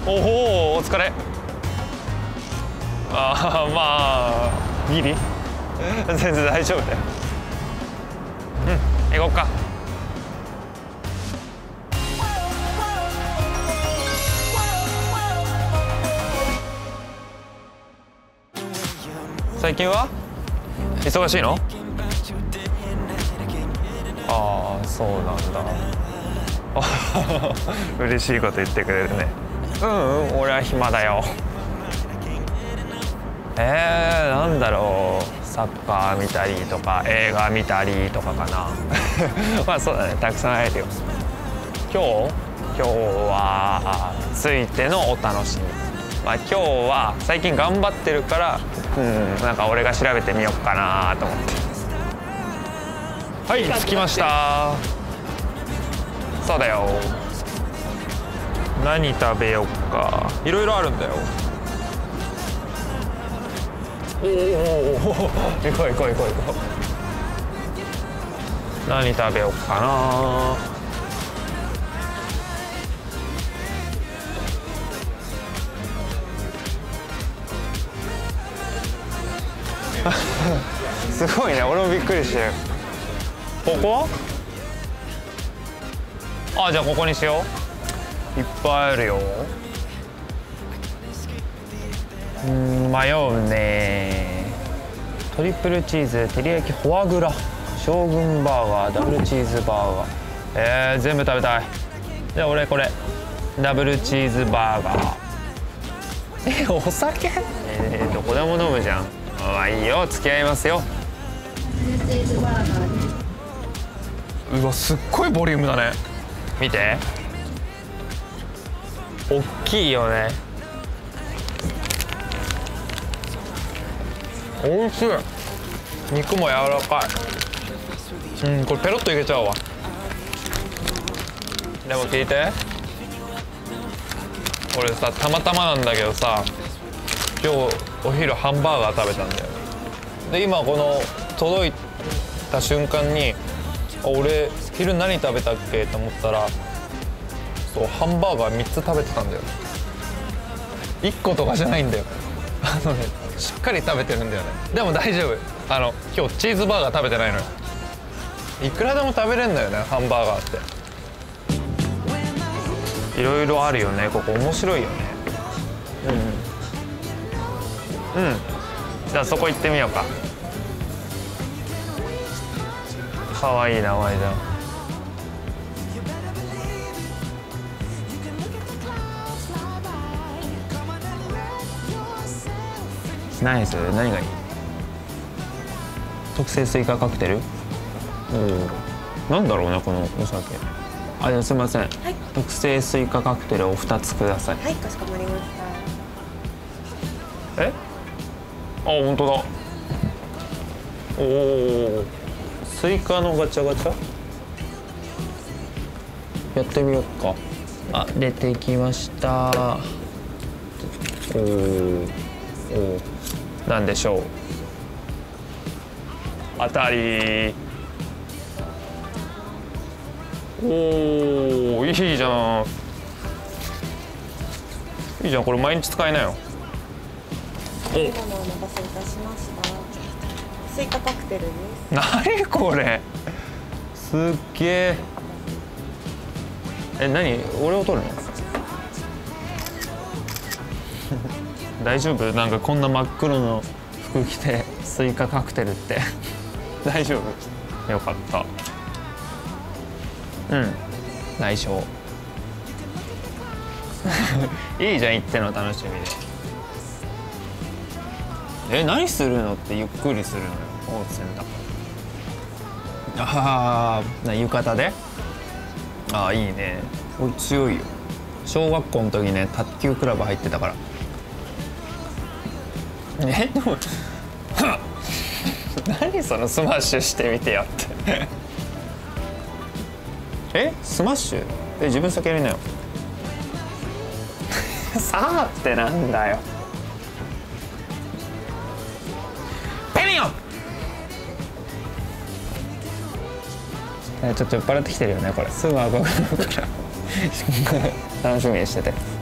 おお、お疲れ。ああ、まあギリ全然大丈夫だよ。うん、行こっか。最近は忙しいの？ああ、そうなんだ。嬉しいこと言ってくれるね。俺は暇だよ。なんだろう、サッカー見たりとか映画見たりとかかな。まあそうだね、たくさん会えるよ。今日はついてのお楽しみ。まあ今日は最近頑張ってるから、なんか俺が調べてみようかなと思って。はい、着きました。そうだよ。何食べよっか。いろいろあるんだよ。おお、行こう行こう行こう行こう。何食べようかな。すごいね、俺もびっくりしてる。ここ？あ、じゃあここにしよう。いっぱいあるよ。迷うね。トリプルチーズ、照り焼き、フォアグラ、将軍バーガー、ダブルチーズバーガー。全部食べたい。じゃあ俺これダブルチーズバーガー。お酒？どこでも飲むじゃん。まあいいよ、付き合いますよ。うわ、すっごいボリュームだね。見て、大きいよね。おいしい。肉も柔らかい。これペロッといけちゃうわ。でも聞いて、俺さ、たまたまなんだけどさ、今日お昼ハンバーガー食べたんだよ。で今この届いた瞬間に、俺昼何食べたっけと思ったら、そうハンバーガー3つ食べてたんだよ。1個とかじゃないんだよ。しっかり食べてるんだよね。でも大丈夫。今日チーズバーガー食べてないのよ。いくらでも食べれんだよね、ハンバーガーって。いろいろあるよね、ここ面白いよね。じゃあそこ行ってみようか。かわいい名前じゃん。ナイス。何がいい？特製スイカカクテル。なんだろうね、このお酒。じゃあすみません、特製スイカカクテルを2つください。 はい、かしこまりました。 本当だ。おお、スイカのガチャガチャやってみようか。出てきました。なんでしょう。当たり。おお、いいじゃん。いいじゃん、これ毎日使いなよ。 お待たせいたしました。スイカカクテルです。 何これ、すっげえ。何、俺を取るの？大丈夫？なんかこんな真っ黒の服着てスイカカクテルって大丈夫？よかった。内緒。いいじゃん、行っての楽しみで。何するのってゆっくりするのよ、温泉だから。浴衣で。いいね。これ強いよ。小学校の時ね、卓球クラブ入ってたから。でも何そのスマッシュしてみてやってスマッシュ？自分先やりなよ。さあってなんだよ。ペミオン。ちょっと酔っ払ってきてるよね、これ。すぐ赤くなるから楽しみにしてて。